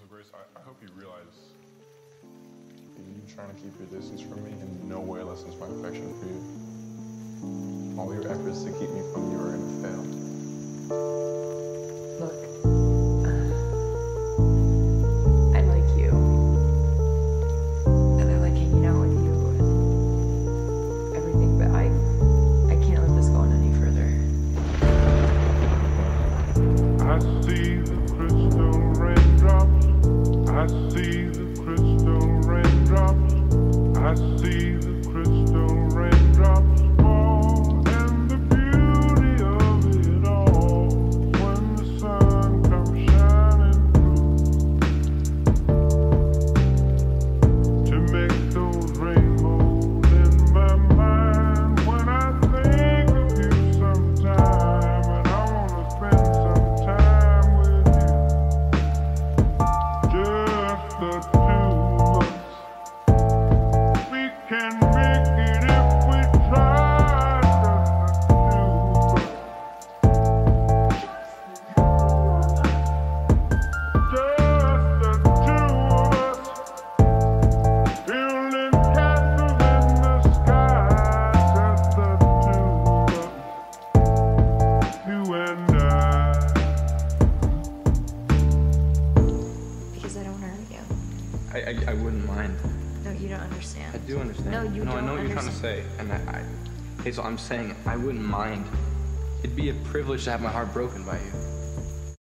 Grace, I hope you realize you trying to keep your distance from me in no way lessens my affection for you. All your efforts to keep me from you are gonna fail. Look, I like you, and I like hanging out with you and everything, but I can't let this go on any further. I see the crystal raindrops. I see the crystal raindrops. I see the crystal raindrops fall, and the beauty of it all when the sun comes shining through to make those rainbows in my mind. When I think of you sometime, and I wanna spend some time with you, just the two of us. We can make it if we try, just the two of us. Just the two of us. Building castles in the sky, just the two of us. You and I. Because I don't hurt you. I wouldn't mind. No, you don't understand. I do understand. No, you don't I know what you're trying to say. And Hazel, I'm saying I wouldn't mind. It'd be a privilege to have my heart broken by you.